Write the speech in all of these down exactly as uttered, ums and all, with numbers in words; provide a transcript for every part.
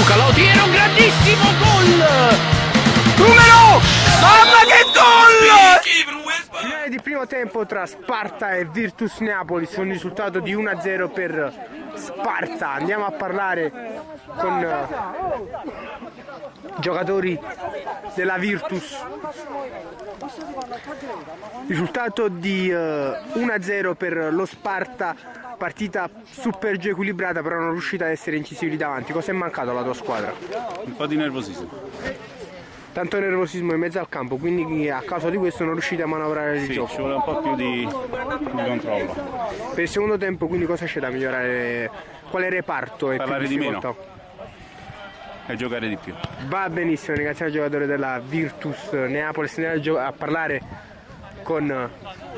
Luca Lautiero, un grandissimo gol! Numero! Mamma che gol! Finale di primo tempo tra Sparta e Virtus Neapoli con il risultato di uno a zero per Sparta. Andiamo a parlare con uh, giocatori della Virtus. Risultato di uh, uno a zero per lo Sparta, partita super già equilibrata, però non riuscita ad essere incisivi lì davanti. Cosa è mancato alla tua squadra? Un po' di nervosismo. Tanto nervosismo in mezzo al campo, quindi a causa di questo non riuscite a manovrare il sì, gioco. Ci vuole un po' più di, di controllo. Per il secondo tempo quindi cosa c'è da migliorare? Quale reparto è Parlare più di meno e giocare di più. Va benissimo, ringraziamo il giocatore della Virtus Neapoli. Andiamo a parlare con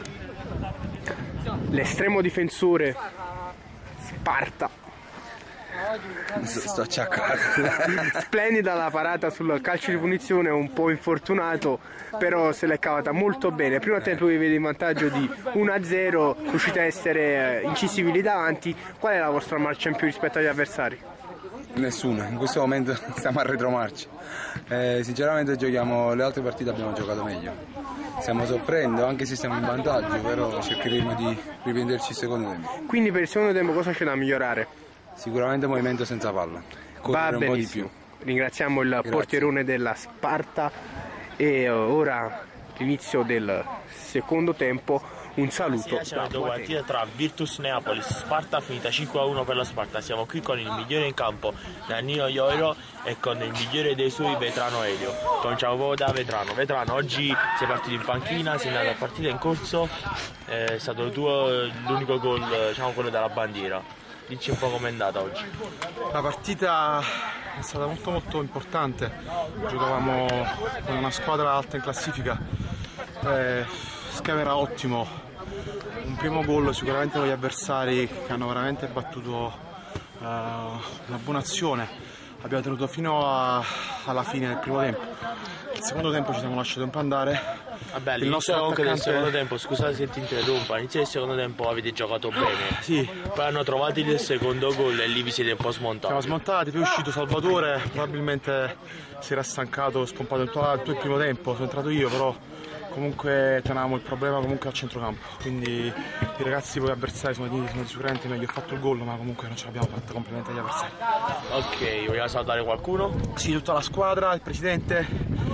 l'estremo difensore Sparta. Sto acciaccato. Splendida la parata sul calcio di punizione, un po' infortunato, però se l'è cavata molto bene. Primo tempo vi vede in vantaggio di uno a zero, riuscite a essere incisivi lì davanti. Qual è la vostra marcia in più rispetto agli avversari? Nessuna, in questo momento stiamo a retromarcia. Eh, sinceramente giochiamo, le altre partite abbiamo giocato meglio. Stiamo soffrendo, anche se siamo in vantaggio, però cercheremo di riprenderci il secondo tempo. Quindi per il secondo tempo cosa c'è da migliorare? Sicuramente movimento senza palla, correre un po' di più. Ringraziamo il Grazie. portierone della Sparta e ora l'inizio del secondo tempo. Un saluto. Siamo due partite tra Virtus Neapoli e Sparta, finita cinque a uno per la Sparta. Siamo qui con il migliore in campo, Danilo Ioiro, e con il migliore dei suoi, Vetrano Elio. Cominciamo proprio da Vetrano. Vetrano, oggi sei partito in panchina, sei andato a partita in corso, è stato il tuo l'unico gol, diciamo quello della bandiera. Dici un po' com'è andata oggi. La partita è stata molto molto importante, giocavamo con una squadra alta in classifica, eh, il schema era ottimo, un primo gol sicuramente con gli avversari che hanno veramente battuto eh, una buona azione, abbiamo tenuto fino a, alla fine del primo tempo, il secondo tempo ci siamo lasciati un po' andare. Vabbè, all'inizio comunque del secondo tempo, scusate se ti interrompo, all'inizio del secondo tempo avete giocato bene, sì. Poi hanno trovato il secondo gol e lì vi siete un po' smontati. Siamo smontati, poi è uscito Salvatore, probabilmente si era stancato, spompato in tutto il primo tempo, sono entrato io, però comunque tenevamo il problema comunque al centrocampo, quindi i ragazzi poi avversari sono, sono sicuramente meglio, ho fatto il gol ma comunque non ce l'abbiamo fatta, complimenti agli avversari. Ok, vogliamo salutare qualcuno? Sì, tutta la squadra, il presidente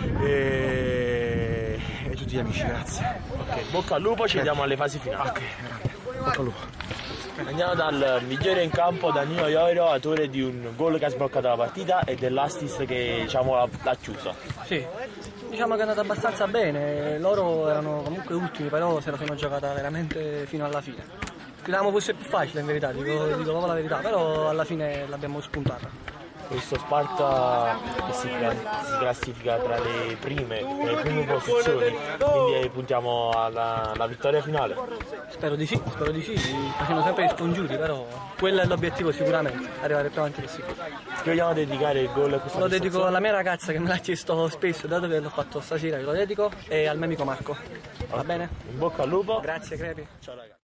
e, e tutti gli amici, grazie. Ok, bocca al lupo, ci vediamo alle fasi finali. Ok, bocca al lupo. Andiamo dal migliore in campo, Danilo Ioiro, autore di un gol che ha sbloccato la partita e dell'assist che diciamo l'ha chiusa. Sì, diciamo che è andata abbastanza bene, loro erano comunque ultimi, però se la sono giocata veramente fino alla fine. Credevamo fosse più facile in verità, dico, dico proprio la verità, però alla fine l'abbiamo spuntata. Questo Sparta che si, si classifica tra le prime, tra le prime posizioni, quindi puntiamo alla, alla vittoria finale. Spero di sì, spero di sì, facendo sempre gli scongiuri, però quello è l'obiettivo sicuramente, arrivare più avanti possibile. Ti vogliamo dedicare il gol a questa Lo dedico alla mia ragazza che me l'ha chiesto spesso, dato che l'ho fatto stasera, glielo dedico, e al mio amico Marco. Va bene? In bocca al lupo. Grazie Crepi. Ciao ragazzi.